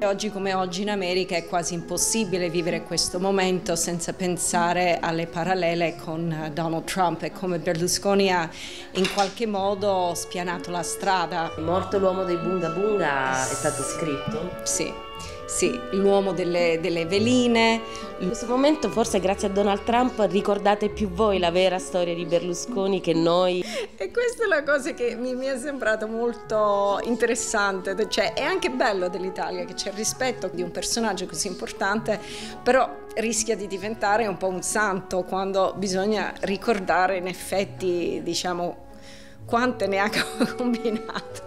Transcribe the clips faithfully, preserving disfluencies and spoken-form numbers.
Oggi come oggi in America è quasi impossibile vivere questo momento senza pensare alle parallele con Donald Trump e come Berlusconi ha in qualche modo spianato la strada. Morto l'uomo dei Bunga Bunga è stato scritto? Sì. Sì, l'uomo delle, delle veline. In questo momento forse grazie a Donald Trump ricordate più voi la vera storia di Berlusconi che noi. E questa è la cosa che mi, mi è sembrata molto interessante, cioè è anche bello dell'Italia che c'è il rispetto di un personaggio così importante, però rischia di diventare un po' un santo quando bisogna ricordare in effetti, diciamo, quante ne ha combinato.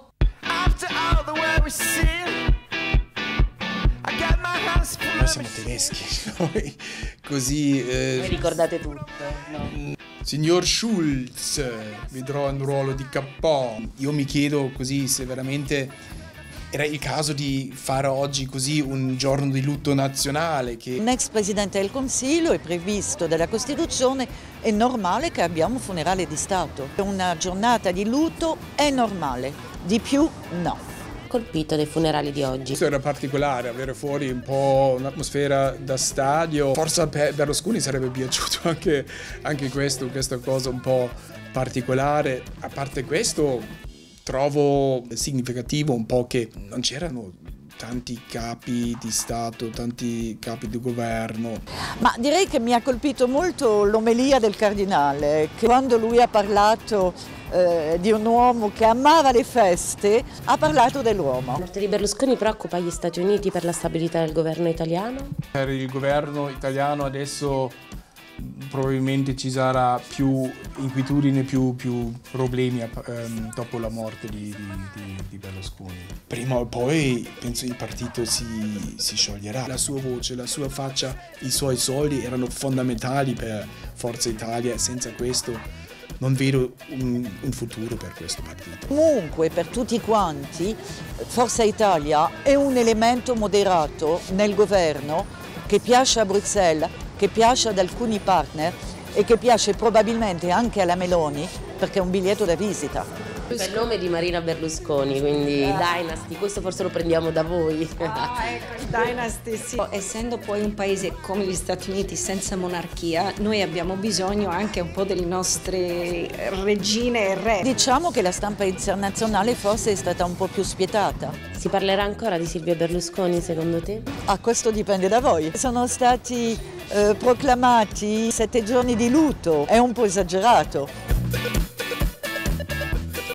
Noi siamo tedeschi, noi così... Eh, Voi ricordate tutto, no? Signor Schulz, vedrò un ruolo di capo. Io mi chiedo così se veramente era il caso di fare oggi così un giorno di lutto nazionale. Che... Un ex Presidente del Consiglio è previsto dalla Costituzione, è normale che abbiamo un funerale di Stato. Una giornata di lutto è normale, di più no. Colpito dai funerali di oggi. Questo era particolare, avere fuori un po' un'atmosfera da stadio. Forse a Berlusconi sarebbe piaciuto anche, anche questo, questa cosa un po' particolare. A parte questo, trovo significativo un po' che non c'erano tanti capi di Stato, tanti capi di governo. Ma direi che mi ha colpito molto l'omelia del Cardinale, che quando lui ha parlato eh, di un uomo che amava le feste, ha parlato dell'uomo. La morte di Berlusconi preoccupa gli Stati Uniti per la stabilità del governo italiano? Per il governo italiano adesso probabilmente ci sarà più inquietudine, più, più problemi ehm, dopo la morte di, di, di, di Berlusconi. Prima o poi penso il partito si, si scioglierà. La sua voce, la sua faccia, i suoi soldi erano fondamentali per Forza Italia. Senza questo non vedo un, un futuro per questo partito. Comunque per tutti quanti Forza Italia è un elemento moderato nel governo che piace a Bruxelles, che piace ad alcuni partner e che piace probabilmente anche alla Meloni perché è un biglietto da visita. Per il nome di Marina Berlusconi, quindi ah. Dynasty, questo forse lo prendiamo da voi. Ah, ecco, il Dynasty, sì. Essendo poi un paese come gli Stati Uniti senza monarchia, noi abbiamo bisogno anche un po' delle nostre regine e re. Diciamo che la stampa internazionale forse è stata un po' più spietata. Si parlerà ancora di Silvio Berlusconi secondo te? Ah, questo dipende da voi. Sono stati eh, proclamati sette giorni di lutto, è un po' esagerato.